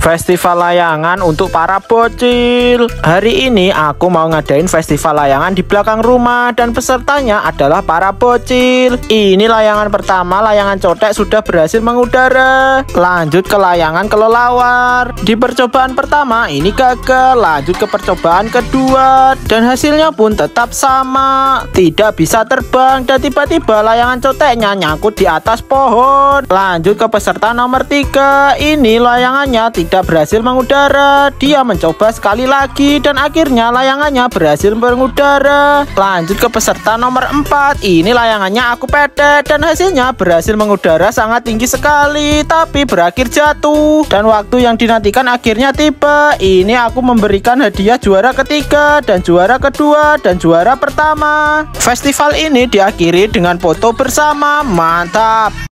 Festival layangan untuk para bocil. Hari ini aku mau ngadain festival layangan di belakang rumah dan pesertanya adalah para bocil. Ini layangan pertama, layangan cotek sudah berhasil mengudara. Lanjut ke layangan kelelawar. Di percobaan pertama ini gagal, lanjut ke percobaan kedua dan hasilnya pun tetap sama. Tidak bisa terbang dan tiba-tiba layangan coteknya nyangkut di atas pohon. Lanjut ke peserta nomor 3. Ini layangannya tidak berhasil mengudara. Dia mencoba sekali lagi dan akhirnya layangannya berhasil mengudara. Lanjut ke peserta nomor 4. Ini layangannya aku pedet dan hasilnya berhasil mengudara sangat tinggi sekali, tapi berakhir jatuh. Dan waktu yang dinantikan akhirnya tiba. Ini aku memberikan hadiah juara ketiga dan juara kedua dan juara pertama. Festival ini diakhiri dengan foto bersama. Mantap.